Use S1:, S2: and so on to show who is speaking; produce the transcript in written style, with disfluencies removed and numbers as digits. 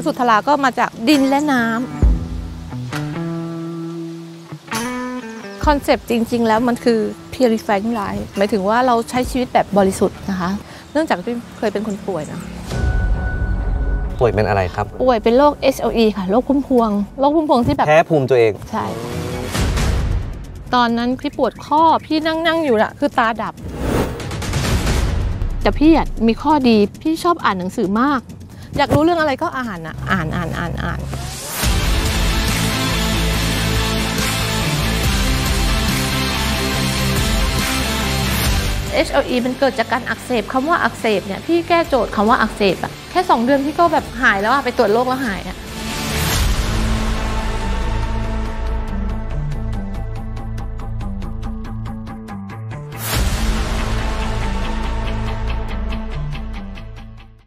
S1: สุทธาก็มาจากดินและน้ำคอนเซปต์จริงๆแล้วมันคือ purifying life หมายถึงว่าเราใช้ชีวิตแบบบริสุทธิ์นะคะเนื่องจากที่เคยเป็นคนป่วยนะ
S2: ป่วยเป็นอะไรครับ
S1: ป่วยเป็นโรค HLE ค่ะโรคพุ่มพวงที่แบบ
S2: แพ้ภูมิตัวเอง
S1: ใช่ตอนนั้นพี่ปวดข้อพี่นั่งอยู่น่ะคือตาดับแต่พี่มีข้อดีพี่ชอบอ่านหนังสือมากอยากรู้เรื่องอะไรก็อ่านอ่ะอ่าน HLE มันเกิดจากการอักเสบคำว่าอักเสบเนี่ยพี่แก้โจทย์คำว่าอักเสบอะแค่2 เดือนพี่ก็แบบหายแล้วอะไปตรวจโรคแล้วหายอะ